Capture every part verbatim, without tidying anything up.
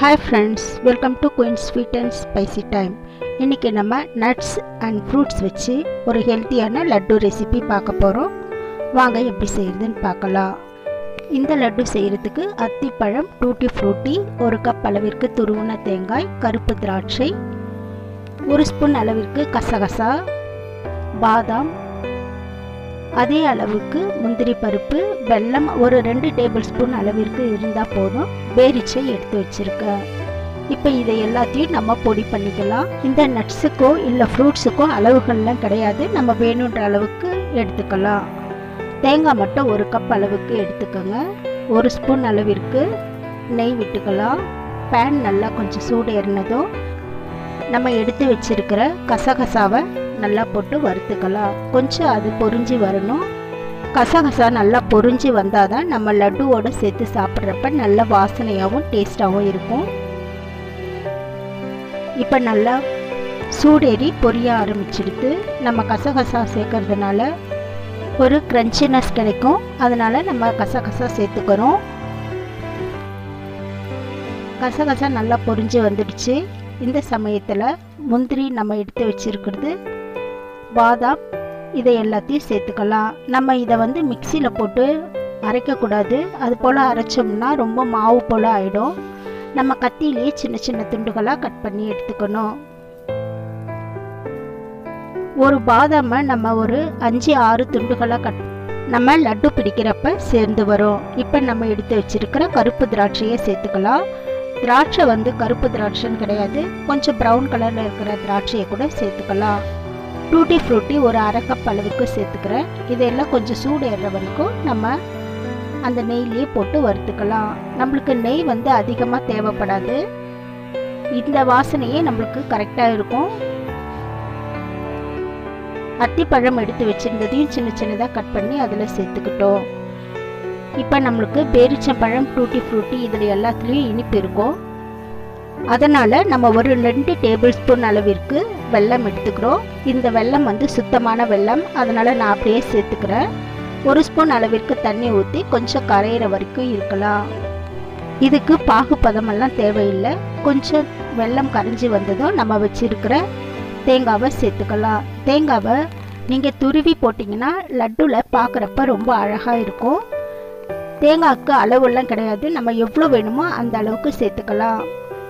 Hi friends, welcome to Queen Sweet and Spicy Time. இன்னைக்கு நம்ம nuts and fruits வச்சு ஒரு ஹெல்த்தியான லட்டு ரெசிபி பார்க்க போறோம். வாங்க எப்படி செய்யறதுன்னு பார்க்கலாம். இந்த லட்டு செய்யறதுக்கு அத்திப்பழம், டூட்டி ஃப்ரூட்டி, ஒரு கப் அளவிற்கு துருவின தேங்காய், கருப்பு திராட்சை, ஒரு ஸ்பூன் அளவிற்கு கசகசா, பாதாம், அதே அளவுக்கு முந்திரி பருப்பு, வெல்லம் ஒரு ரெண்டு டேபிள் ஸ்பூன் அளவிற்கு இருந்தால் போதும். பேரிச்சை எடுத்து வச்சிருக்கேன். இப்போ இதை எல்லாத்தையும் நம்ம பொடி பண்ணிக்கலாம். இந்த நட்ஸுக்கோ இல்லை ஃப்ரூட்ஸுக்கோ அளவுகள்லாம் கிடையாது, நம்ம வேணுன்ற அளவுக்கு எடுத்துக்கலாம். தேங்காய் மட்டும் ஒரு கப் அளவுக்கு எடுத்துக்கோங்க. ஒரு ஸ்பூன் அளவிற்கு நெய் விட்டுக்கலாம். பேன் நல்லா கொஞ்சம் சூடு ஏறினதும் நம்ம எடுத்து வச்சிருக்கிற கசகசாவை நல்லா போட்டு வறுத்துக்கலாம். கொஞ்சம் அது பொரிஞ்சு வரணும். கசகசா நல்லா பொரிஞ்சு வந்தால் தான் நம்ம லட்டுவோடு சேர்த்து சாப்பிட்றப்ப நல்ல வாசனையாகவும் டேஸ்டாகவும் இருக்கும். இப்போ நல்லா சூடேறி பொரிய ஆரம்பிச்சிடுது. நம்ம கசகசா சேர்க்கறதுனால ஒரு கிரன்ச்சினஸ் கிடைக்கும். அதனால நம்ம கசகசா சேர்த்துக்கிறோம். கசகசா நல்லா பொரிஞ்சு வந்துடுச்சு. இந்த சமயத்தில் முந்திரி நம்ம எடுத்து வச்சிருக்கிறது, பாதாம், இதை எல்லாத்தையும் சேர்த்துக்கலாம். நம்ம இதை வந்து மிக்சியில் போட்டு அரைக்கக்கூடாது. அது போல் அரைச்சோம்னா ரொம்ப மாவு போல் ஆகிடும். நம்ம கத்தியிலேயே சின்ன சின்ன துண்டுகளாக கட் பண்ணி எடுத்துக்கணும். ஒரு பாதாமை நம்ம ஒரு அஞ்சு ஆறு துண்டுகளாக கட் நம்ம லட்டு பிடிக்கிறப்ப சேர்ந்து வரும். இப்போ நம்ம எடுத்து வச்சிருக்கிற கருப்பு திராட்சையை சேர்த்துக்கலாம். திராட்சை வந்து கருப்பு திராட்சைன்னு கிடையாது, கொஞ்சம் ப்ரௌன் கலரில் இருக்கிற திராட்சையை கூட சேர்த்துக்கலாம். டூட்டி ஃப்ரூட்டி ஒரு அரை கப் அளவுக்கு சேர்த்துக்கிறேன். இதெல்லாம் கொஞ்சம் சூடு ஏறுற வரைக்கும் நம்ம அந்த நெய்லேயே போட்டு வறுத்துக்கலாம். நம்மளுக்கு நெய் வந்து அதிகமாக தேவைப்படாது. இந்த வாசனையே நம்மளுக்கு கரெக்டாக இருக்கும். அத்திப்பழம் எடுத்து வச்சிருந்ததையும் சின்ன சின்னதாக கட் பண்ணி அதில் சேர்த்துக்கிட்டோம். இப்போ நம்மளுக்கு பேரிச்சம்பழம், டூட்டி ஃப்ரூட்டி இதில் எல்லாத்துலேயும் இனிப்பு இருக்கும். அதனால் நம்ம ஒரு ரெண்டு டேபிள் ஸ்பூன் அளவிற்கு வெல்லம் எடுத்துக்கிறோம். இந்த வெல்லம் வந்து சுத்தமான வெல்லம், அதனால் நான் அப்படியே சேர்த்துக்கிறேன். ஒரு ஸ்பூன் அளவிற்கு தண்ணி ஊற்றி கொஞ்சம் கரையிற வரைக்கும் இருக்கலாம். இதுக்கு பாகு பதமெல்லாம் தேவையில்லை. கொஞ்சம் வெல்லம் கரைஞ்சி வந்ததும் நம்ம வச்சிருக்கிற தேங்காவை சேர்த்துக்கலாம். தேங்காவை நீங்கள் துருவி போட்டிங்கன்னா லட்டுவில் பார்க்குறப்ப ரொம்ப அழகாக இருக்கும். தேங்காய்க்கு அளவுலாம் கிடையாது, நம்ம எவ்வளோ வேணுமோ அந்த அளவுக்கு சேர்த்துக்கலாம்.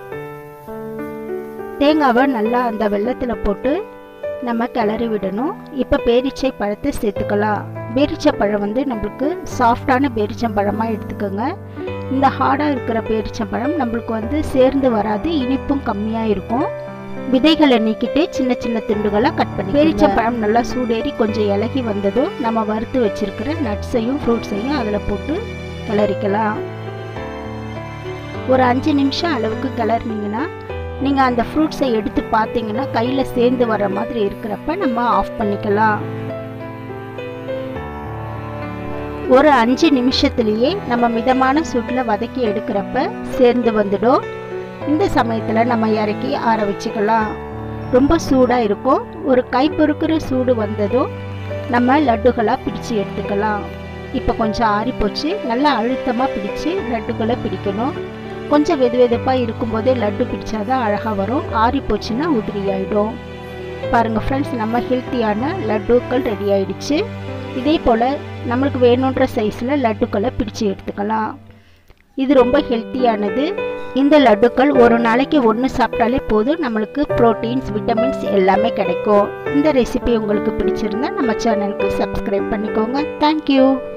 தேங்காவை நல்லா அந்த வெள்ளத்தில் போட்டு நம்ம கிளறி விடணும். இப்போ பேரிச்சை பழத்தை சேர்த்துக்கலாம். பேரிச்சை பழம் வந்து நம்மளுக்கு சாஃப்டான பேரிச்சம்பழமாக எடுத்துக்கோங்க. இந்த ஹார்டாக இருக்கிற பேரிச்சம்பழம் நம்மளுக்கு வந்து சேர்ந்து வராது, இனிப்பும் கம்மியாக இருக்கும். விதைகளை நீக்கிட்டு சின்ன சின்ன துண்டுகளாக கட் பண்ணி பேரிச்சம்பழம் நல்லா சூடேறி கொஞ்சம் இலகி வந்ததும் நம்ம வறுத்து வச்சிருக்கிற நட்ஸையும் ஃப்ரூட்ஸையும் அதில் போட்டு கிளறிக்கலாம். ஒரு அஞ்சு நிமிஷம் அளவுக்கு கிளறினீங்கன்னா நீங்கள் அந்த ஃப்ரூட்ஸை எடுத்து பார்த்தீங்கன்னா கையில் சேர்ந்து வர மாதிரி இருக்கிறப்ப நம்ம ஆஃப் பண்ணிக்கலாம். ஒரு அஞ்சு நிமிஷத்துலேயே நம்ம மிதமான சூட்டில் வதக்கி எடுக்கிறப்ப சேர்ந்து வந்துடும். இந்த சமயத்தில் நம்ம இறக்கி ஆற வச்சுக்கலாம். ரொம்ப சூடாக இருக்கும். ஒரு கை பொறுக்கிற சூடு வந்ததும் நம்ம லட்டுகளாக பிடிச்சி எடுத்துக்கலாம். இப்போ கொஞ்சம் ஆறி போச்சு. நல்லா அழுத்தமாக பிடிச்சி லட்டுகளை பிடிக்கணும். கொஞ்சம் வெது வெதுப்பாக இருக்கும்போதே லட்டு பிடிச்சாதான் அழகாக வரும். ஆறி போச்சுன்னா உதிரி ஆகிடும். பாருங்கள் ஃப்ரெண்ட்ஸ், நம்ம ஹெல்த்தியான லட்டுக்கள் ரெடி ஆகிடுச்சு. இதே போல் நம்மளுக்கு வேணுன்ற சைஸில் லட்டுக்களை பிடிச்சி எடுத்துக்கலாம். இது ரொம்ப ஹெல்த்தியானது. இந்த லட்டுக்கள் ஒரு நாளைக்கு ஒன்று சாப்பிட்டாலே போதும், நம்மளுக்கு ப்ரோட்டீன்ஸ், விட்டமின்ஸ் எல்லாமே கிடைக்கும். இந்த ரெசிபி உங்களுக்கு பிடிச்சிருந்தா நம்ம சேனலுக்கு சப்ஸ்கிரைப் பண்ணிக்கோங்க. தேங்க்யூ.